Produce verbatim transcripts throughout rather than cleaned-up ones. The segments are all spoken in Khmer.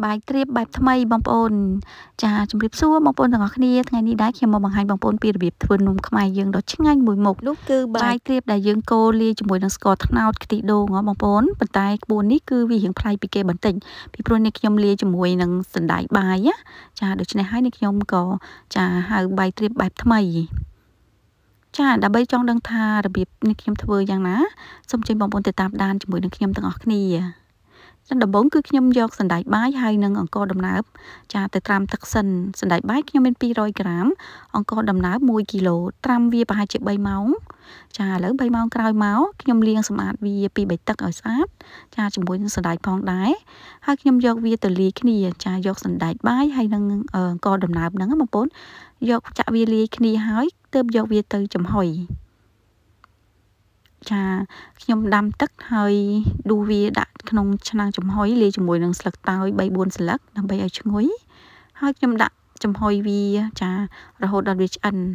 bài trip bài thay bong bồn trà chấm điệp xua bong bồnទាំងអស់គ្នាថ្ងៃនេះដែរខ្ញុំមកបង្ហាញបងប្អូនពីរបៀបធ្វើនំខ្មែរយើងដ៏ឆ្ងាញ់មួយមុខនោះគឺបាយទ្រាបដែលយើងកូរលាយជាមួយនឹងស្ករត្នោតខ្ទិះដូងហ៎បងប្អូនប៉ុន្តែក្បួននេះគឺវារៀងប្លែកពីគេបន្តិចពីព្រោះនេះខ្ញុំលាយជាមួយនឹងសណ្តែកបាយណាចាដូច្នេះហើយនេះខ្ញុំក៏ចាហៅបាយទ្រាបបែបថ្មីចាដើម្បីចង់ដឹងថារបៀបនេះខ្ញុំធ្វើយ៉ាងណាសូមអញ្ជើញបងប្អូនទៅតាមដានជាមួយនឹងខ្ញុំទាំងអស់គ្នាដំបូងគឺខ្ញុំយកសណ្តែកបាយហើយនឹងអង្ករដំណើបចាទៅត្រាំទឹកសិនសណ្តែកបាយខ្ញុំមានពីររយក្រាមអង្ករដំណើបមួយគីឡូត្រាំវាប្រហែលជាបីម៉ោងចាឥឡូវបីម៉ោងក្រោយមកខ្ញុំលាងសម្អាតវាពីបីទឹកឲ្យស្អាតចាជាមួយនឹងសណ្តែកផងដែរហើយខ្ញុំយកវាទៅលាយគ្នាចាយកសណ្តែកបាយហើយនឹងអង្ករដំណើបហ្នឹងបងប្អូនយកចាក់វាលាយគ្នាហើយទើបយកវាទៅចំហុយចាខ្ញុំដាំទឹកហើយដួសវាដាក់ក្នុងឆ្នាំងចំហុយលាយជាមួយនឹងស្លឹកតើយបីបួនស្លឹកដើម្បីឲ្យឈ្ងុយហើយខ្ញុំដាក់ចំហុយវាចារហូតដល់វាឆ្អិន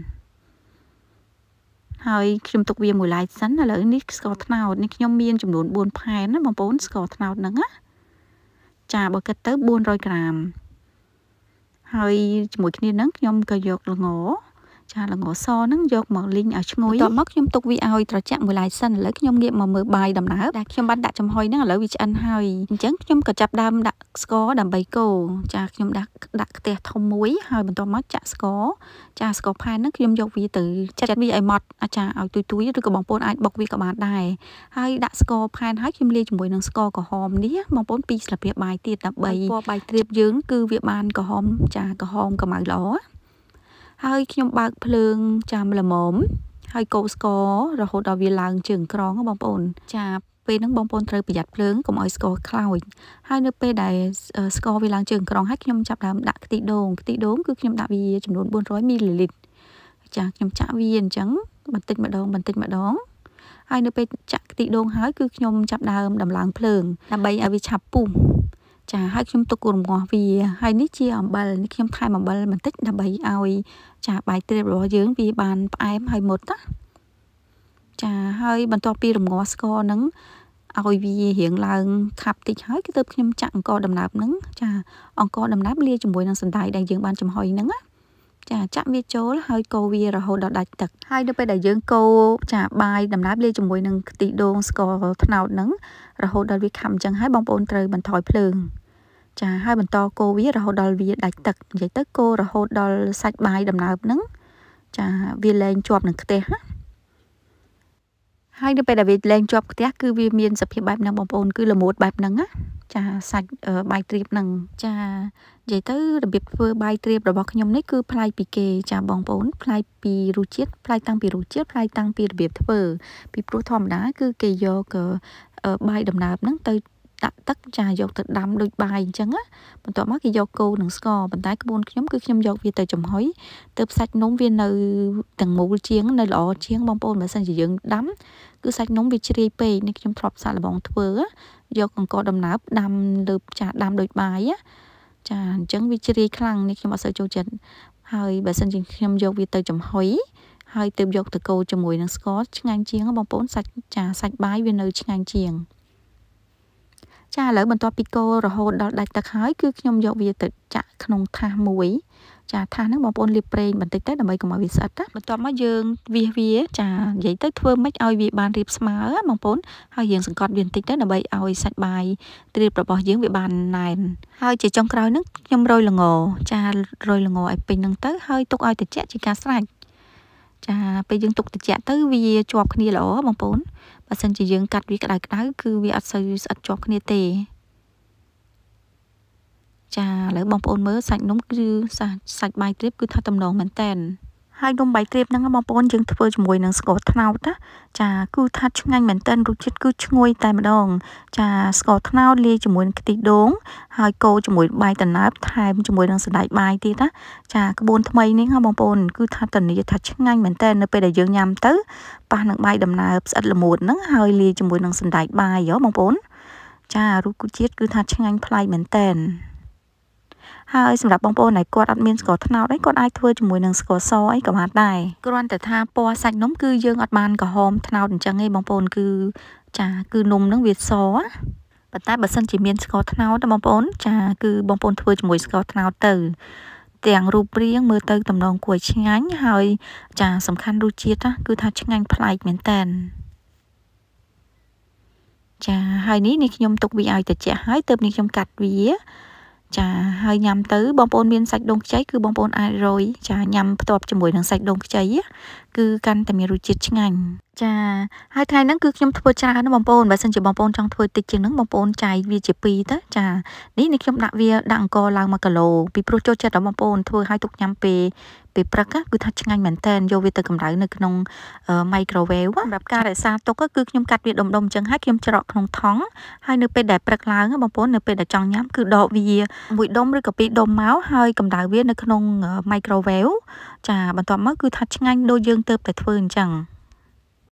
ហើយខ្ញុំទុកវាមួយឡែកសិនឥឡូវនេះស្ករត្នោតនេះខ្ញុំមានចំនួនបួនផែនណាបងប្អូនស្ករត្នោតហ្នឹងណាចាបើគិតទៅបួនរយក្រាមហើយជាមួយគ្នាហ្នឹងខ្ញុំក៏យកល្ងចាល្ងសហ្នឹងយកមកលីងឲ្យឈ្ងុយបន្ទាប់មកខ្ញុំទុកវាឲ្យត្រជាក់មួយឡែកសិនឥឡូវខ្ញុំងាកមកមើលបាយដំណើបដែលខ្ញុំបានដាក់ចំហុយហ្នឹងឥឡូវវាឆ្អិនហើយអញ្ចឹងខ្ញុំក៏ចាប់ដើមដាក់ស្ករដើម្បីកូរចាខ្ញុំដាក់ដាក់ខ្ទះធំមួយហើយបន្ទាប់មកចាក់ស្ករចាស្ករផែនហ្នឹងខ្ញុំយកវាទៅចាត់វាឲ្យម៉ត់អាចាឲ្យទុយទុយឬក៏បងប្អូនអាចបុកវាក៏បានដែរហើយដាក់ស្ករផែនហើយខ្ញុំលាយជាមួយនឹងស្ករក្រហមនេះបងប្អូនពីរស្លាបព្រាបាយទៀតដើម្បីពណ៌បាយទ្រាបយើងគឺវាបានក្រហមចាក្រហមកម្ៅល្អហើយខ្ញុំបើកភ្លើងចាំល្មមហើយកូរស្កររហូតដល់វាឡើងជើងក្រងបងប្អូនចាពេលហ្នឹងបងប្អូនត្រូវប្រយ័ត្នភ្លើងកុំឲ្យស្ករខ្លោចហើយនៅពេលដែលស្ករវាឡើងជើងក្រងហើយខ្ញុំចាប់ដើមដាក់ខ្ទិះដូងខ្ទិះដូងគឺខ្ញុំដាក់វាចំនួនបួនរយមីលីលីត្រចាខ្ញុំចាក់វាអញ្ចឹងបន្តិចម្ដងបន្តិចម្ដងហើយនៅពេលចាក់ខ្ទិះដូងហើយគឺខ្ញុំចាប់ដើមដំឡើងភ្លើងដើម្បីឲ្យវាឆាប់ពុះចាហើយខ្ញុំទុករងាស់វាហើយនេះជាអំបិលនេះខ្ញុំថែមអំបិលបន្តិចដើម្បីឲ្យចាបាយទ្រាបរបស់យើងវាបានផ្អែមហើយមុតណាចាហើយបន្ទាប់ពីរងាស់ស្ករហ្នឹងឲ្យវារៀងឡើងខាប់តិចហើយគឺទើបខ្ញុំចាក់អង្ករដំណើបហ្នឹងចាអង្ករដំណើបលាយជាមួយនឹងសណ្តែកដែលយើងបានចំហុយហ្នឹងណាចាចាក់វាចូលហើយកូរវារហូតដល់ដាច់ទឹកហើយនៅពេលដែលយើងកូរចាបាយដំណើបលាយជាមួយនឹងខ្ទិះដូងស្ករត្នោតហ្នឹងរហូតដល់វាខាប់អញ្ចឹងហើយបងប្អូនត្រូវបន្ថយភ្លើងចាហើយបន្តកូរវារហូតដល់វាដាច់ទឹកនិយាយទៅកូររហូតដល់សាច់បាយដំណើបហ្នឹងចាវាលែងជាប់នឹងខ្ទះណាហើយនៅពេលដែលវាលែងជាប់ខ្ទះគឺវាមានសភាពបែបហ្នឹងបងប្អូនគឺល្មួតបែបហ្នឹងណាចាសាច់បាយទ្រាបហ្នឹងចានិយាយទៅរបៀបធ្វើបាយទ្រាបរបស់ខ្ញុំនេះគឺប្លែកពីគេចាបងប្អូនប្លែកពីរសជាតិប្លែកតាំងពីរសជាតិប្លែកតាំងពីរបៀបធ្វើពីព្រោះធម្មតាគឺគេយកបាយដំណើបហ្នឹងទៅដាក់ទឹកចាយកទៅដាំដូចបាយអញ្ចឹងណាបន្ទាប់មកគេយកគោនឹងស្ករប៉ុន្តែក្បួនខ្ញុំគឺខ្ញុំយកវាទៅចំហុយទើបសាច់នំវានៅទាំងមូលជាងនៅល្អជាងបងប្អូនបើសិនជាយើងដាំគឺសាច់នំវាជ្រាយពេកនេះខ្ញុំធ្លាប់សាកល្បងធ្វើយកអង្ករដំណើបដាំលើចាដាំដូចបាយចាអញ្ចឹងវាជ្រាយខ្លាំងនេះខ្ញុំអត់សូវចូលចិត្តហើយបើសិនជាខ្ញុំយកវាទៅចំហុយហើយទើបយកទៅកូរជាមួយនឹងស្ករឆ្ងាញ់ជាងបងប្អូនសាច់ចាសាច់បាយវានៅឆ្ងាញ់ជាងចាឥឡូវបន្ទាប់ពីកូររហូតដល់ដាច់ទឹកហើយគឺខ្ញុំយកវាទៅចាក់ក្នុងថាសមួយចាថាសហ្នឹងបងប្អូនលាបប្រេងបន្តិចទៅដើម្បីកុំឲ្យវាស្អិតណាបន្ទាប់មកយើងវាវាចានិយាយទៅធ្វើម៉េចឲ្យវាបានរាបស្មើបងប្អូនហើយយើងសង្កត់វាបន្តិចទៅដើម្បីឲ្យសាច់បាយទ្រាបរបស់យើងវាបានណែនហើយជាចុងក្រោយហ្នឹងខ្ញុំរោយល្ងចារោយល្ងឲ្យពេញហ្នឹងទៅហើយទុកឲ្យត្រជាក់ជាការស្រេចចាពេលយើងទុកត្រជាក់ទៅវាជាប់គ្នាល្អបងប្អូនបើសិនជាយើងកាត់វាក្តៅក្តៅគឺវាអត់សូវស្អិតជាប់គ្នាទេចាឥឡូវបងប្អូនមើលសាច់នំគឺសាច់បាយទ្រាបគឺថាទំនងមែនតែនហើយនំបាយទ្រាបហ្នឹងបងប្អូនយើងធ្វើជាមួយនឹងស្ករត្នោតណាចាគឺថាឆ្ងាញ់មែនតែនរសជាតិគឺឈ្ងុយតែម្ដងចាស្ករត្នោតលាយជាមួយនឹងខ្ទិះដូងហើយកូរជាមួយបាយដំណើបថែមជាមួយនឹងសណ្តែកបាយទៀតណាចាក្បួនថ្មីនេះបងប្អូនគឺថាធានាថាឆ្ងាញ់មែនតែននៅពេលដែលយើងញ៉ាំទៅប៉ះនឹងបាយដំណើបស្អិតល្មួតហ្នឹងហើយលាយជាមួយនឹងសណ្តែកបាយហ៎បងប្អូនចារសជាតិគឺថាឆ្ងាញ់ប្លែកមែនតែនហើយសម្រាប់បងប្អូនដែលគាត់អត់មានស្ករត្នោតអីគាត់អាចធ្វើជាមួយនឹងស្ករសអីក៏បានដែរគ្រាន់តែថាពណ៌សាច់នំគឺយើងអត់បានក្រហមត្នោតអញ្ចឹងទេបងប្អូនគឺចាគឺនំហ្នឹងវាសប៉ុន្តែបើសិនជាមានស្ករត្នោតបងប្អូនចាគឺបងប្អូនធ្វើជាមួយស្ករត្នោតទៅទាំងរូបរាងមើលទៅតំណងគួរឲ្យឆ្ងាញ់ហើយចាសំខាន់រសជាតិគឺថាឆ្ងាញ់ប្លែកមែនតើចាហើយនេះនេះខ្ញុំទុកវាឲ្យត្រជាក់ហើយទើបនេះខ្ញុំកាត់វាចាហើយញ៉ាំទៅបងប្អូនមានសាច់ដូងខ្ចីគឺបងប្អូនអាចរយចាញ៉ាំផ្ទាប់ជាមួយនឹងសាច់ដូងខ្ចីគឺកាន់តែមានរសជាតិឆ្ងាញ់ចាហើយថ្ងៃហ្នឹងគឺខ្ញុំធ្វើច្រើនណាបងប្អូនបើសិនជាបងប្អូនចង់ធ្វើតិចជាងហ្នឹងបងប្អូនចាយវាជាពីរទៅចានេះនេះខ្ញុំដាក់វាដាក់អង្ករឡើងមួយគីឡូពីព្រោះចូលចិត្តរបស់បងប្អូនធ្វើឲ្យទុកញ៉ាំពេលពេលព្រឹកគឺថាឆ្ងាញ់មែនតើយកវាទៅកម្ដៅនៅក្នុង microwave សម្រាប់ការរក្សាទុកគឺខ្ញុំកាត់វាដុំៗអញ្ចឹងហើយខ្ញុំច្រកក្នុងថង់ហើយនៅពេលដែលព្រឹកឡើងបងប្អូននៅពេលដែលចង់ញ៉ាំគឺដកវាមួយដុំឬក៏ពីរដុំមកហើយកម្ដៅវានៅក្នុង microwave ចាបន្ទាប់មកគឺថាឆ្ងាញ់ដូចយើងទៅតែធ្វើអញ្ចឹង